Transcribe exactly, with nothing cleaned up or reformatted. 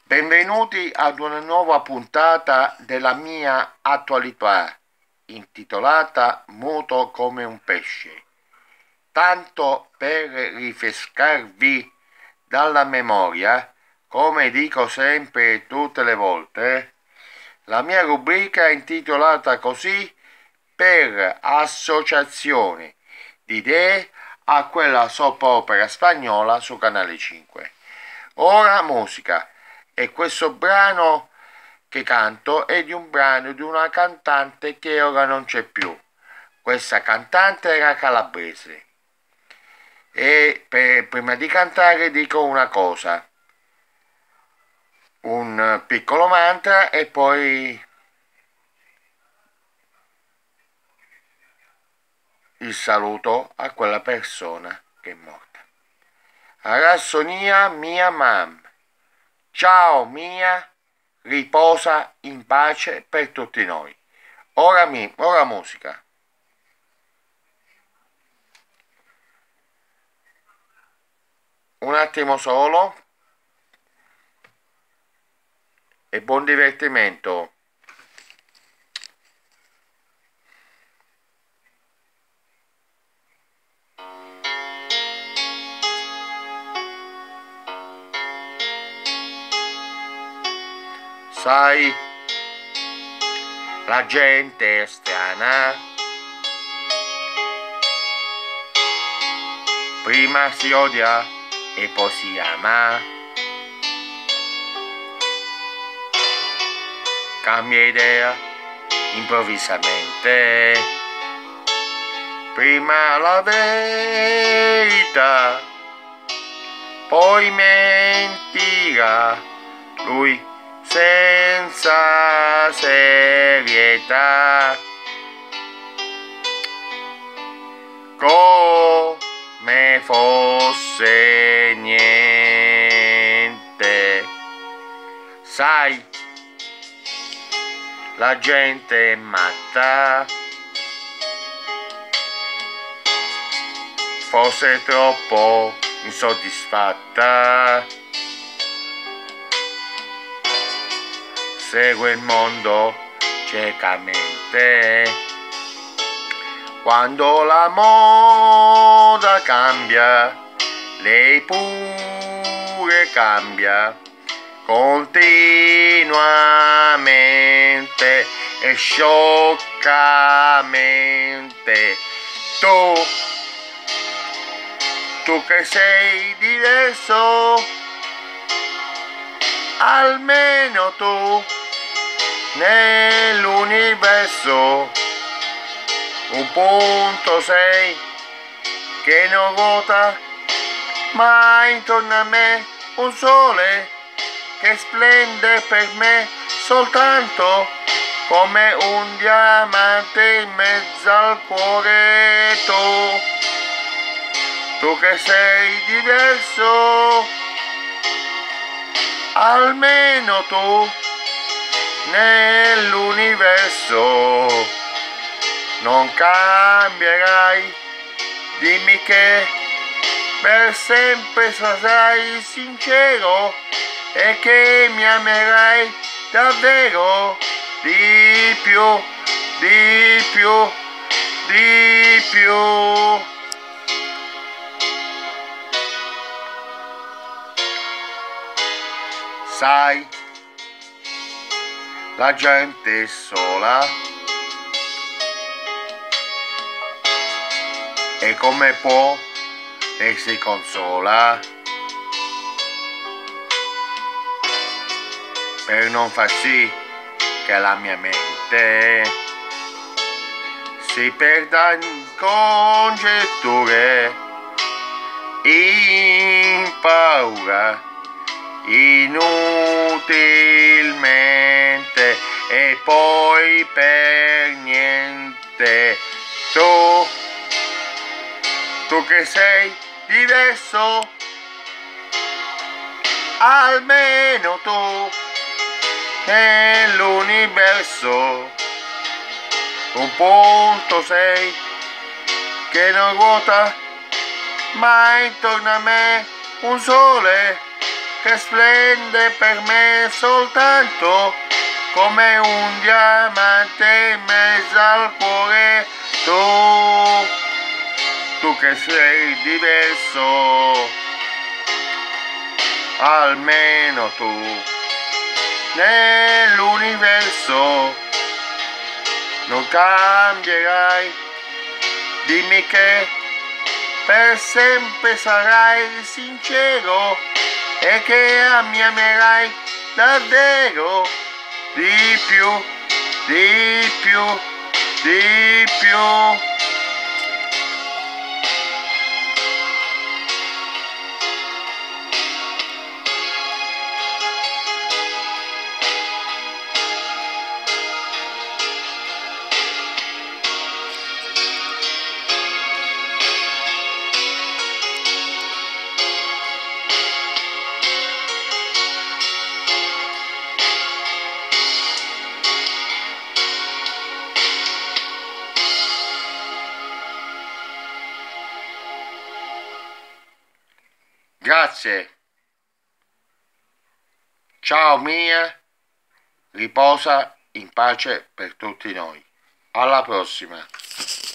Benvenuti ad una nuova puntata della mia attualità, intitolata Muto come un pesce. Tanto per rinfrescarvi dalla memoria, come dico sempre tutte le volte, la mia rubrica è intitolata così per associazione di idee a quella soap opera spagnola su Canale cinque. Ora musica. E questo brano che canto è di un brano di una cantante che ora non c'è più. Questa cantante era calabrese. E per, prima di cantare dico una cosa, un piccolo mantra e poi il saluto a quella persona che è morta. Arassonia mia mam. Ciao mia, riposa in pace per tutti noi. Ora, mi, ora musica. Un attimo solo e buon divertimento. Sai, la gente è strana, prima si odia e poi si ama, cambia idea improvvisamente, prima la verità, poi mentirà, lui senza serietà, come fosse niente. Sai, la gente è matta, forse troppo insoddisfatta, segue il mondo ciecamente. Quando la moda cambia, lei pure cambia continuamente e scioccamente. Tu, tu che sei diverso, almeno tu nell'universo, un punto sei che non ruota mai intorno a me, un sole che splende per me soltanto come un diamante in mezzo al cuore. Tu, tu che sei diverso, almeno tu nell'universo non cambierai, dimmi che per sempre sarai sincero e che mi amerai davvero di più, di più, di più. Sai, la gente è sola e come può e si consola per non far sì che la mia mente si perda in congetture, in paura, inutilmente e poi per niente. Tu, tu che sei diverso, almeno tu nell'universo, un punto sei che non ruota mai intorno a me, un sole che splende per me soltanto come un diamante in mezzo al cuore. Tu, tu che sei diverso, almeno tu, nell'universo non cambierai. Dimmi che per sempre sarai sincero e che mi amerai davvero di più, di più, di più. Grazie. Ciao Mia, riposa in pace per tutti noi. Alla prossima.